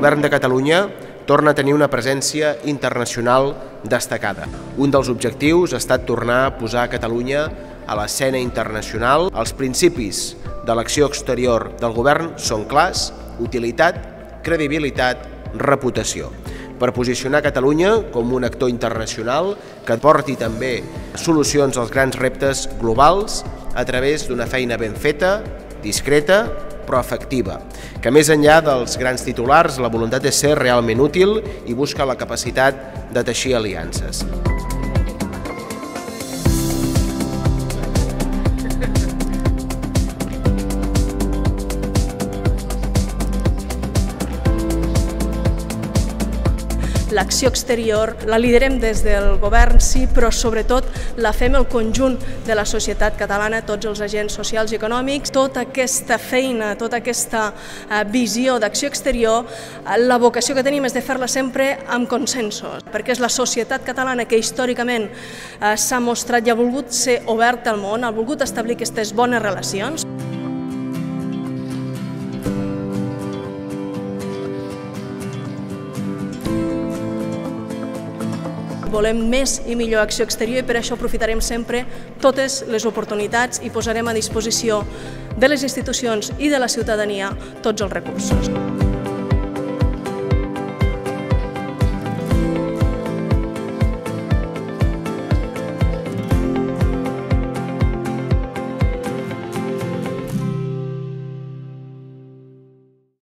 Govern de Catalunya torna a tenir una presència internacional destacada. Un dels objectius ha estat tornar a posar Catalunya a l'escena internacional. Els principis de l'acció exterior del govern són clars: utilitat, credibilitat, reputació. Per posicionar Catalunya com un actor internacional que porti també solucions als grans reptes globals a través d'una feina ben feta, discreta, però efectiva, que més enllà dels grans titulars, la voluntat és ser realment útil i busca la capacitat de teixir aliances. L'acció exterior la liderem des del govern, sí, però sobretot la fem el conjunt de la societat catalana, tots els agents socials i econòmics. Tota aquesta feina, tota aquesta visió d'acció exterior, la vocació que tenim és de fer-la sempre amb consensos, perquè és la societat catalana que històricament s'ha mostrat i ha volgut ser oberta al món, ha volgut establir aquestes bones relacions. Volem més i millor acció exterior i per això aprofitarem sempre totes les oportunitats i posarem a disposició de les institucions i de la ciutadania tots els recursos.